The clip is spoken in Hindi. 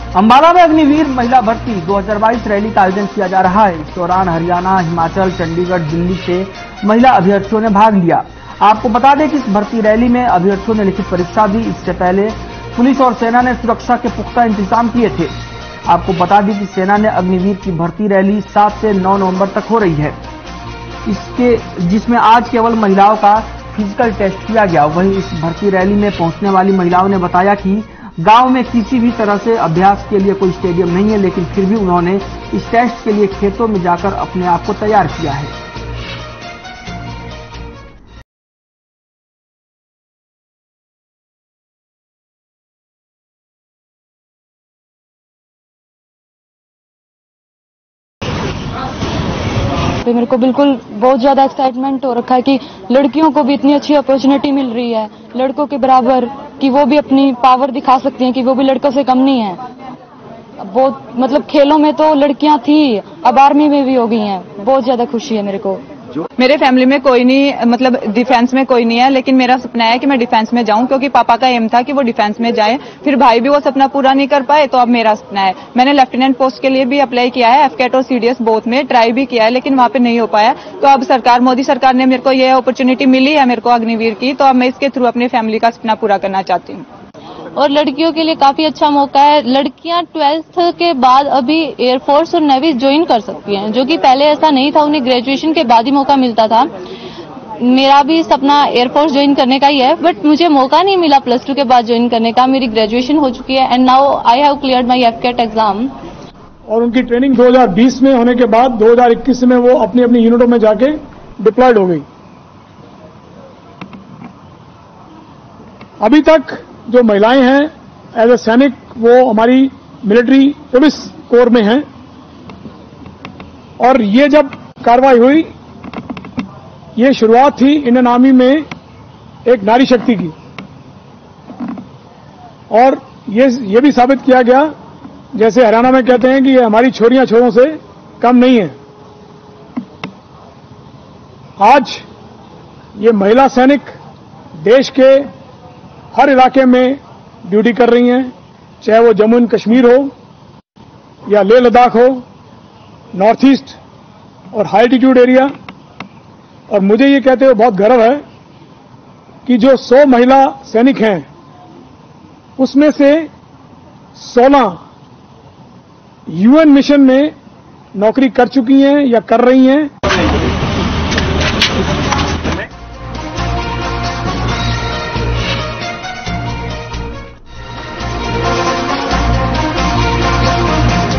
अंबाला में अग्निवीर महिला भर्ती 2022 रैली का आयोजन किया जा रहा है। इस दौरान हरियाणा, हिमाचल, चंडीगढ़, दिल्ली से महिला अभ्यर्थियों ने भाग लिया। आपको बता दें कि इस भर्ती रैली में अभ्यर्थियों ने लिखित परीक्षा दी। इससे पहले पुलिस और सेना ने सुरक्षा के पुख्ता इंतजाम किए थे। आपको बता दें कि सेना ने अग्निवीर की भर्ती रैली 7 से 9 नवंबर तक हो रही है, जिसमें आज केवल महिलाओं का फिजिकल टेस्ट किया गया। वहीं इस भर्ती रैली में पहुंचने वाली महिलाओं ने बताया कि गांव में किसी भी तरह से अभ्यास के लिए कोई स्टेडियम नहीं है, लेकिन फिर भी उन्होंने इस टेस्ट के लिए खेतों में जाकर अपने आप को तैयार किया है। तो मेरे को बिल्कुल बहुत ज्यादा एक्साइटमेंट हो रखा है कि लड़कियों को भी इतनी अच्छी अपॉर्चुनिटी मिल रही है, लड़कों के बराबर, कि वो भी अपनी पावर दिखा सकती हैं, कि वो भी लड़कों से कम नहीं है। बहुत मतलब खेलों में तो लड़कियां थी, अब आर्मी में भी हो गई हैं। बहुत ज्यादा खुशी है मेरे को। मेरे फैमिली में कोई नहीं, मतलब डिफेंस में कोई नहीं है, लेकिन मेरा सपना है कि मैं डिफेंस में जाऊं, क्योंकि पापा का एम था कि वो डिफेंस में जाए। फिर भाई भी वो सपना पूरा नहीं कर पाए, तो अब मेरा सपना है। मैंने लेफ्टिनेंट पोस्ट के लिए भी अप्लाई किया है, एफकेट और सीडीएस बोथ में ट्राई भी किया है, लेकिन वहां पे नहीं हो पाया। तो अब सरकार, मोदी सरकार ने मेरे को ये अपॉर्चुनिटी मिली है मेरे को अग्निवीर की, तो अब मैं इसके थ्रू अपनी फैमिली का सपना पूरा करना चाहती हूँ। और लड़कियों के लिए काफी अच्छा मौका है। लड़कियां 12th के बाद अभी एयरफोर्स और नेवी ज्वाइन कर सकती हैं, जो कि पहले ऐसा नहीं था, उन्हें ग्रेजुएशन के बाद ही मौका मिलता था। मेरा भी सपना एयरफोर्स ज्वाइन करने का ही है, बट मुझे मौका नहीं मिला +2 के बाद ज्वाइन करने का। मेरी ग्रेजुएशन हो चुकी है and now I have cleared my AFCAT exam. और उनकी ट्रेनिंग 2020 में होने के बाद 2021 में वो अपनी अपनी यूनिटों में जाके डिप्लॉयड हो गई। अभी तक जो महिलाएं हैं एज ए सैनिक, वो हमारी मिलिट्री पुलिस कोर में हैं। और ये जब कार्रवाई हुई, ये शुरुआत थी इंडियन आर्मी में एक नारी शक्ति की, और ये भी साबित किया गया, जैसे हरियाणा में कहते हैं कि ये हमारी छोरियां छोरों से कम नहीं है। आज ये महिला सैनिक देश के हर इलाके में ड्यूटी कर रही हैं, चाहे वो जम्मू एंड कश्मीर हो या लेह लद्दाख हो, नॉर्थ ईस्ट और हाई एल्टीट्यूड एरिया। और मुझे ये कहते हुए बहुत गर्व है कि जो 100 महिला सैनिक हैं, उसमें से 16 यूएन मिशन में नौकरी कर चुकी हैं या कर रही हैं।